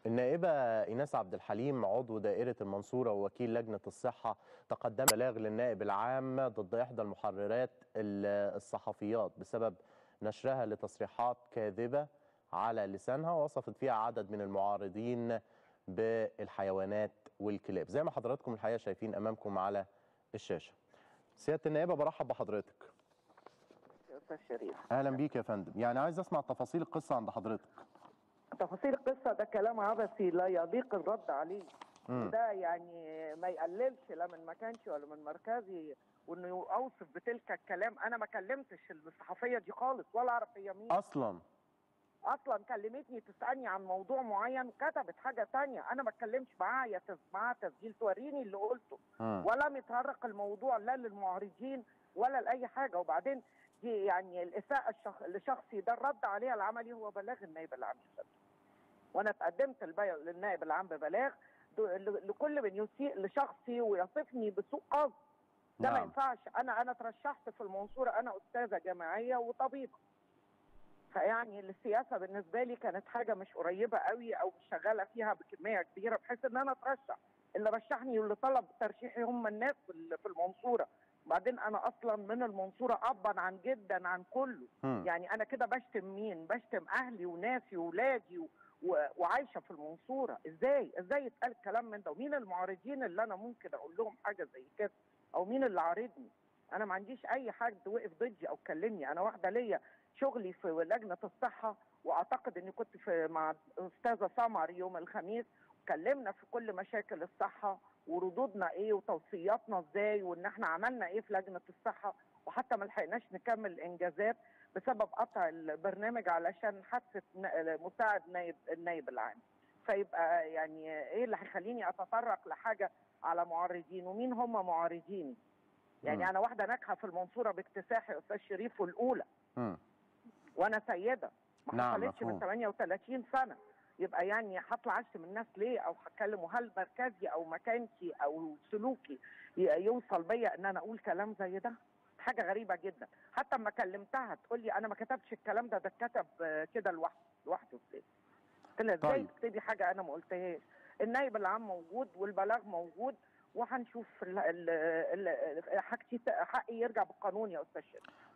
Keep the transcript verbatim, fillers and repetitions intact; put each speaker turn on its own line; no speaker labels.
النائبة إيناس عبد الحليم عضو دائرة المنصورة ووكيل لجنة الصحة تقدم بلاغ للنائب العام ضد إحدى المحررات الصحفيات بسبب نشرها لتصريحات كاذبة على لسانها، ووصفت فيها عدد من المعارضين بالحيوانات والكلاب زي ما حضراتكم الحقيقة شايفين أمامكم على الشاشة. سيادة النائبة برحب بحضرتك.
أستاذ شريف
أهلا بيك يا فندم. يعني عايز أسمع تفاصيل القصة عند حضرتك.
تفاصيل القصه ده كلام عبثي لا يليق الرد عليه، مم. وده يعني ما يقللش لا من مكانتي ولا من مركزي، وانه اوصف بتلك الكلام. انا ما كلمتش الصحفيه دي خالص ولا اعرف هي مين
اصلا
اصلا كلمتني تسالني عن موضوع معين وكتبت حاجه ثانيه. انا ما اتكلمش معاها معاها تسجيل توريني اللي قلته، مم. ولا متطرق الموضوع لا للمعارضين ولا لاي حاجه. وبعدين دي يعني الاساءه الشخ... لشخصي ده الرد عليها العملي هو بلاغ النائب العام. وانا اتقدمت للنائب العام ببلاغ لكل من يسيء لشخصي ويصفني بسوء قصد. ده نعم. ما ينفعش. انا انا ترشحت في المنصوره، انا استاذه جامعيه وطبيبه، فيعني السياسه بالنسبه لي كانت حاجه مش قريبه قوي او مش شغاله فيها بكميه كبيره بحيث ان انا اترشح. اللي رشحني واللي طلب ترشيحي هم الناس في المنصوره. بعدين انا اصلا من المنصوره ابا عن جدا عن كله. م. يعني انا كده بشتم مين؟ بشتم اهلي وناسي وولادي و... وعايشه في المنصوره. ازاي ازاي يتقال الكلام من ده؟ ومين المعارضين اللي انا ممكن اقول لهم حاجه زي كده؟ او مين اللي عارضني؟ انا ما عنديش اي حد وقف ضدي او كلمني. انا واحده ليا شغلي في لجنه الصحه، واعتقد اني كنت في مع استاذه سمر يوم الخميس، اتكلمنا في كل مشاكل الصحه وردودنا ايه وتوصياتنا ازاي وان احنا عملنا ايه في لجنه الصحه، وحتى ما لحقناش نكمل الانجازات بسبب قطع البرنامج علشان حادثه مساعد نائب النائب العام. فيبقى يعني ايه اللي هيخليني اتطرق لحاجه على معارضين؟ ومين هم معارضيني؟ يعني م. انا واحده ناجحه في المنصوره باكتساحي استاذ شريف والاولى، م. وانا سيده ما حصلتش من ثمانية وثلاثين سنه. يبقى يعني هطلع اشتم الناس ليه؟ او هتكلم؟ وهل مركزي او مكانتي او سلوكي يوصل بيا ان انا اقول كلام زي ده؟ حاجه غريبه جدا. حتى اما كلمتها تقول لي انا ما كتبتش الكلام ده، ده اتكتب كده لوحده لوحده. ازاي؟ قلت لها ازاي تكتبي حاجه انا ما قلتهاش؟ النائب العام موجود والبلاغ موجود، وهنشوف حاجتي حقي يرجع بالقانون يا استاذ شريف.